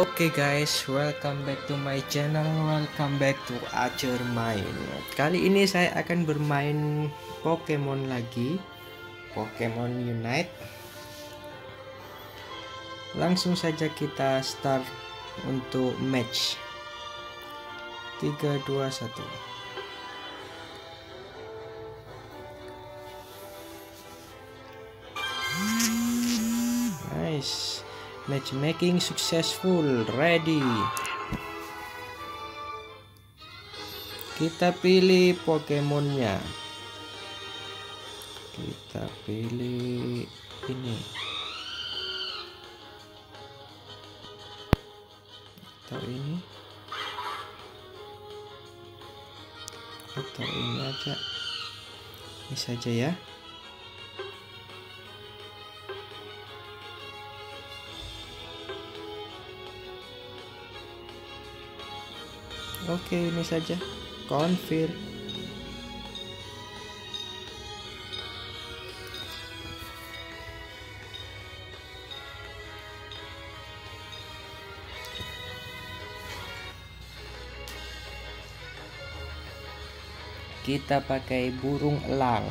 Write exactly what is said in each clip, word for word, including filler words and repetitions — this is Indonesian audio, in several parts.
Oke guys, welcome back to my channel, welcome back to Acer Main. Kali ini saya akan bermain Pokemon lagi, Pokemon Unite. Langsung saja kita start untuk match. Tiga, dua, satu. Nice. Matchmaking successful, ready. Kita pilih Pokemonnya. Kita pilih ini. Atau ini. Atau ini aja. Ini saja ya. Oke, ini saja. Confirm. Kita pakai burung elang.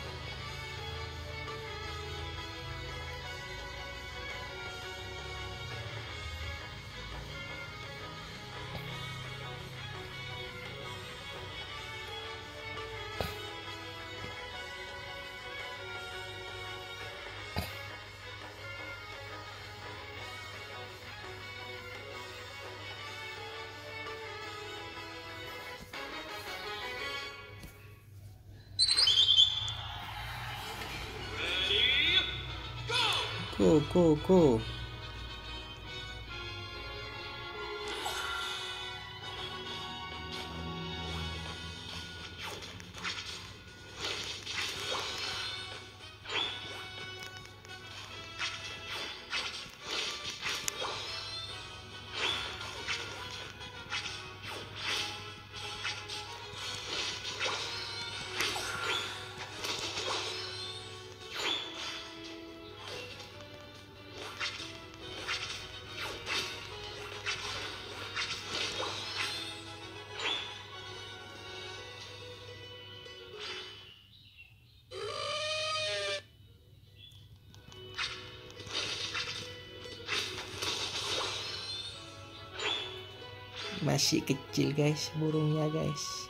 Go, go, go. Masih kecil guys burungnya guys.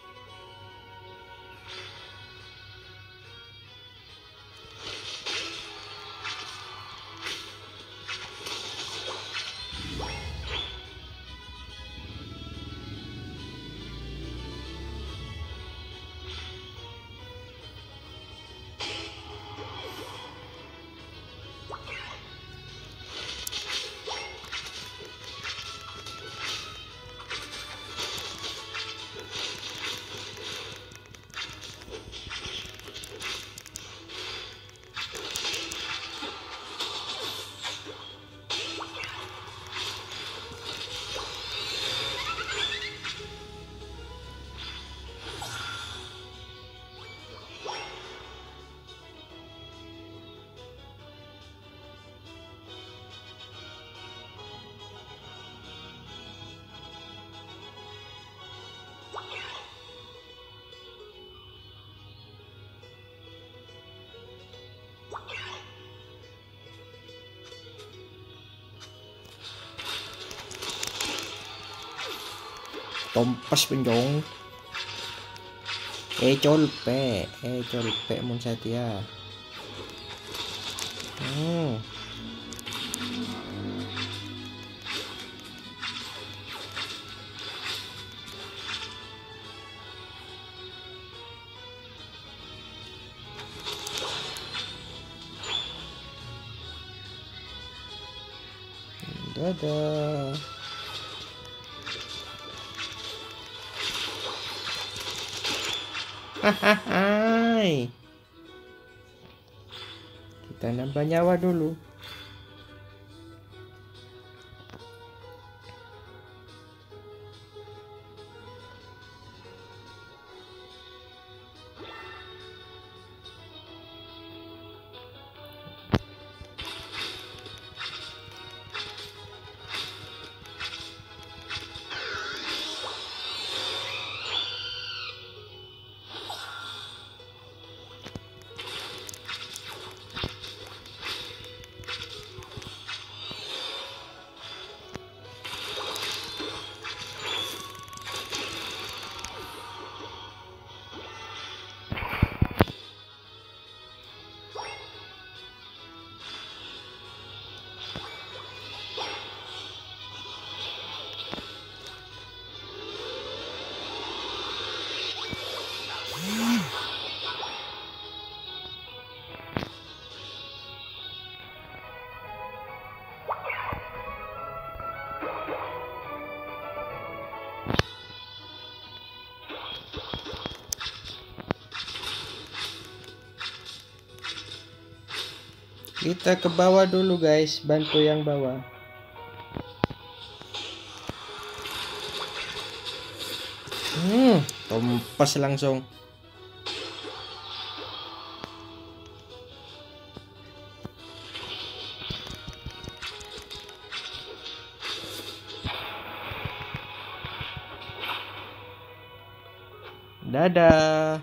Tompas penjong. Eh colpe, eh colpe mun Satya. Hmm. Dadah. Hahaha. Kita nambah nyawa dulu. Kita ke bawah dulu guys, bantu yang bawah. Hmm, kompas langsung. Dadah.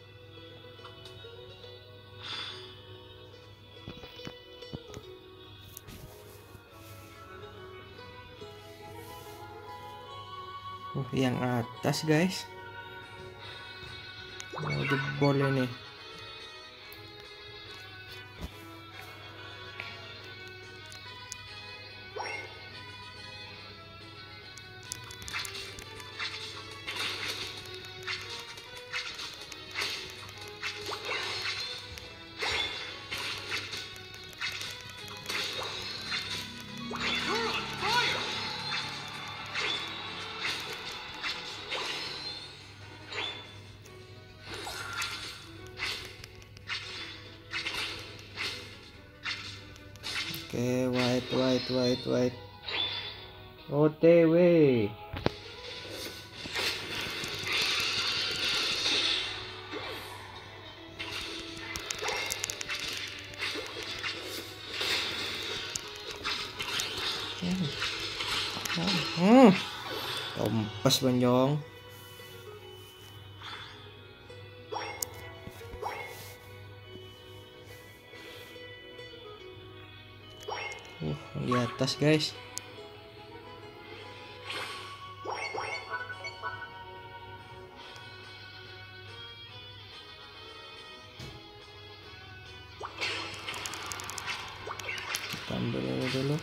Uh, yang atas guys. Oh, jebol ini. Oke, white, white, white, white. O T W. Hmm. Kompas bonjong. Uh, di atas guys. Kita ambil ini dulu.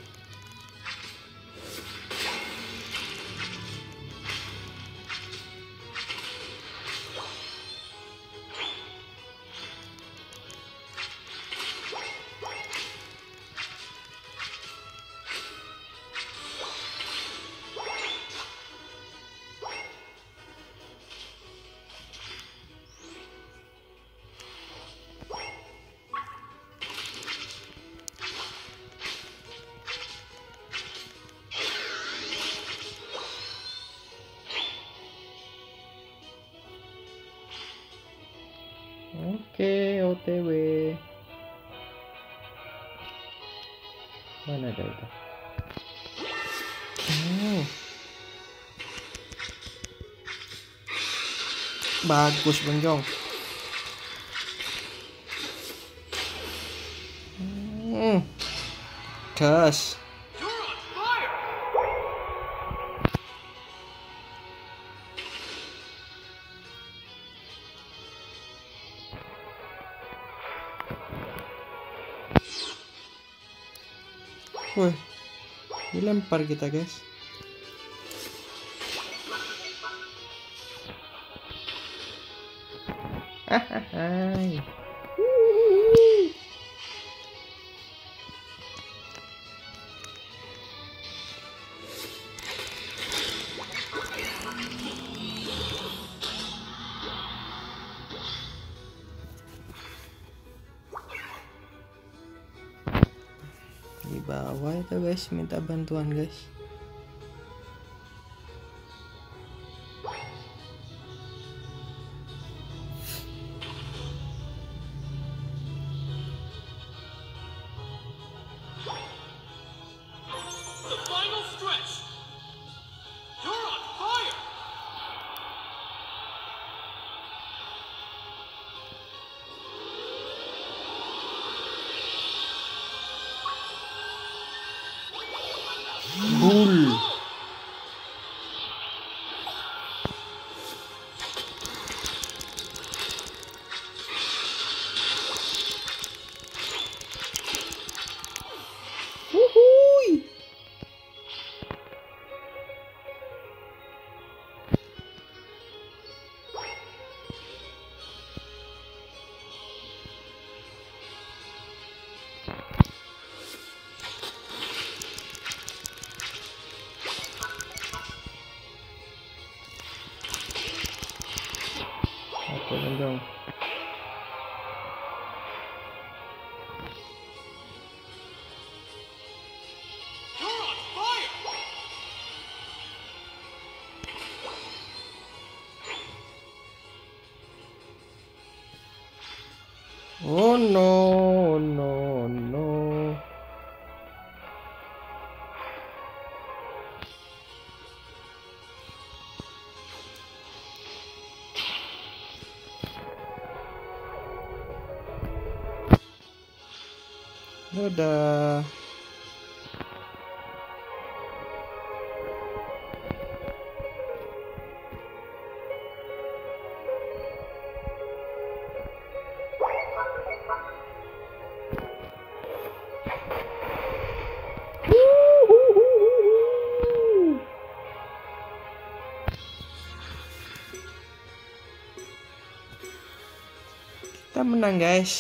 Oke, O T W. Mana ada itu? Oh. Bagus bonjong. Hmm. Gas. Wih, dilempar kita guys. Hahaha. Di bawah itu guys, minta bantuan guys. Bull. Wuhui. Oh no, no, no. Dadah. Kita menang, guys.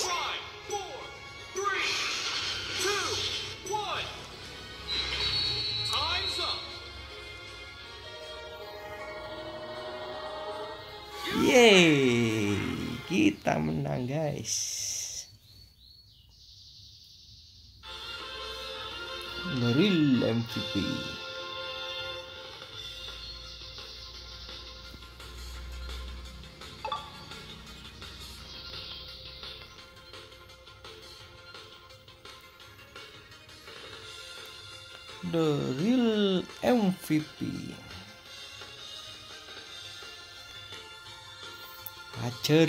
Yeay, kita menang, guys. The real M V P. The real M V P. Acer.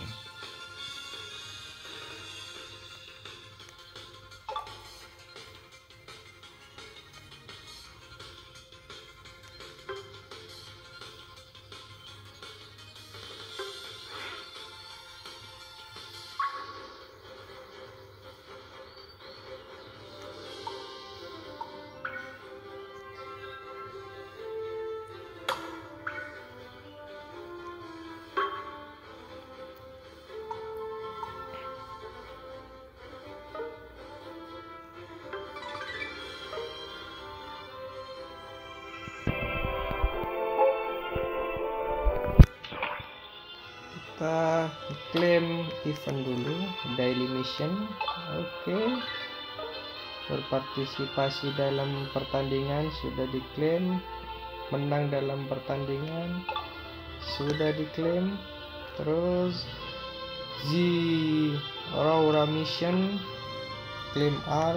Kita klaim event dulu, daily mission. Oke, okay. Berpartisipasi dalam pertandingan sudah diklaim, menang dalam pertandingan sudah diklaim. Terus Z Aurora mission, klaim all.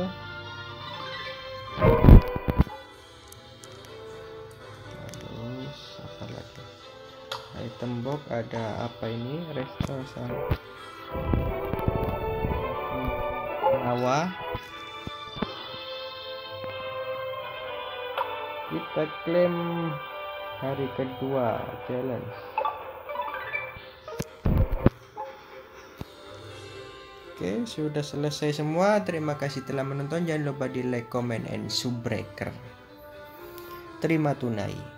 Terus apa lagi? Item box ada apa ini? Restore Nawa. Kita klaim hari kedua challenge. Oke, sudah selesai semua. Terima kasih telah menonton. Jangan lupa di like, comment, and subscribe. Terima tunai.